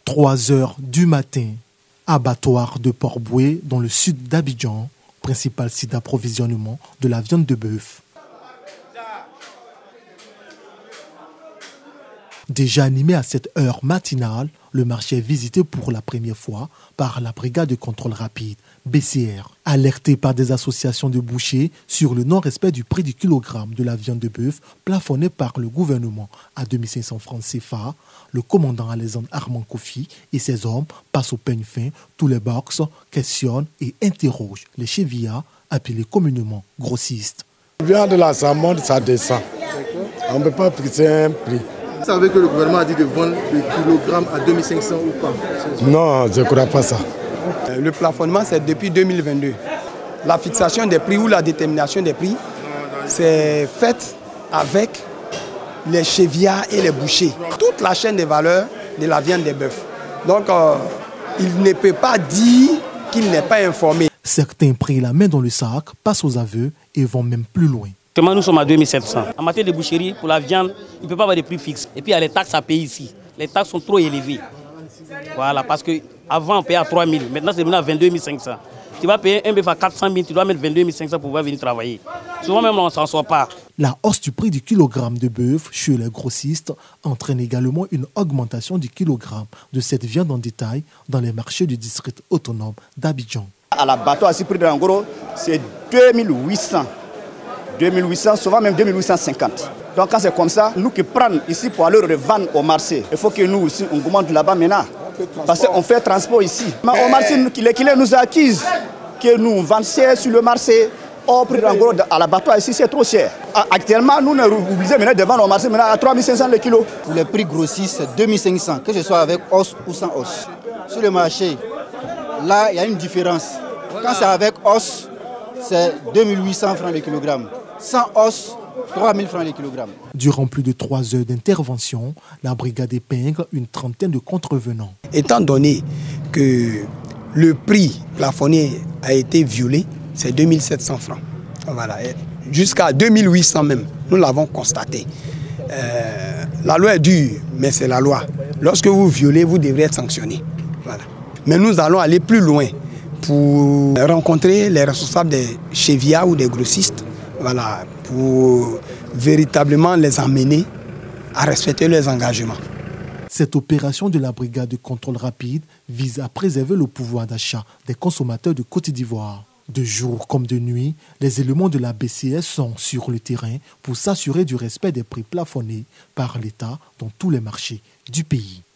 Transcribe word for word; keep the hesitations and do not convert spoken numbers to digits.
trois heures du matin, abattoir de Port-Boué dans le sud d'Abidjan, principal site d'approvisionnement de la viande de bœuf. Déjà animé à cette heure matinale, le marché est visité pour la première fois par la brigade de contrôle rapide, B C R. Alerté par des associations de bouchers sur le non-respect du prix du kilogramme de la viande de bœuf plafonné par le gouvernement à deux mille cinq cents francs C F A, le commandant Alexandre Armand Kofi et ses hommes passent au peigne fin tous les box, questionnent et interrogent les chevillards appelés communément grossistes. La viande là, ça monte, ça descend. On ne peut pas fixer un prix. Vous savez que le gouvernement a dit de vendre le kilogramme à deux mille cinq cents ou pas? Non, je ne crois pas ça. Le plafonnement, c'est depuis deux mille vingt-deux. La fixation des prix ou la détermination des prix, c'est faite avec les chevillards et les bouchers. Toute la chaîne de valeur de la viande des bœufs. Donc, euh, il ne peut pas dire qu'il n'est pas informé. Certains prennent la main dans le sac, passent aux aveux et vont même plus loin. Nous sommes à deux mille sept cents. En matière de boucherie, pour la viande, il ne peut pas avoir de prix fixe. Et puis il y a les taxes à payer ici. Les taxes sont trop élevées. Voilà, parce qu'avant on payait à trois mille, maintenant c'est devenu à vingt-deux mille cinq cents. Tu vas payer un bœuf à quatre cent mille, tu dois mettre vingt-deux mille cinq cents pour pouvoir venir travailler. Souvent même on ne s'en sort pas. La hausse du prix du kilogramme de bœuf chez les grossistes entraîne également une augmentation du kilogramme de cette viande en détail dans les marchés du district autonome d'Abidjan. À l'abattoir, si prix de l'angoro, c'est deux mille huit cents. deux mille huit cents, souvent même deux mille huit cent cinquante. Donc quand c'est comme ça, nous qui prenons ici pour aller revendre au marché, il faut que nous aussi on commande là-bas maintenant. Parce qu'on fait transport ici. Mais au marché, les clients nous accusent que nous vendons sur le marché. Au prix en gros à l'abattoir ici, c'est trop cher. Actuellement, nous, on est obligés de vendre au marché maintenant à trois mille cinq cents le kilo. Pour les prix grossistes, c'est deux mille cinq cents, que ce soit avec os ou sans os. Sur le marché, là, il y a une différence. Quand c'est avec os, c'est deux mille huit cents francs le kilogramme. Sans os, trois mille francs le kilogramme. Durant plus de trois heures d'intervention, la brigade épingle une trentaine de contrevenants. Étant donné que le prix plafonné a été violé, c'est deux mille sept cents francs. Voilà. Jusqu'à deux mille huit cents même, nous l'avons constaté. Euh, la loi est dure, mais c'est la loi. Lorsque vous violez, vous devrez être sanctionné. Voilà. Mais nous allons aller plus loin pour rencontrer les responsables des chevillards ou des grossistes. Voilà, pour véritablement les amener à respecter leurs engagements. Cette opération de la brigade de contrôle rapide vise à préserver le pouvoir d'achat des consommateurs de Côte d'Ivoire. De jour comme de nuit, les éléments de la B C S sont sur le terrain pour s'assurer du respect des prix plafonnés par l'État dans tous les marchés du pays.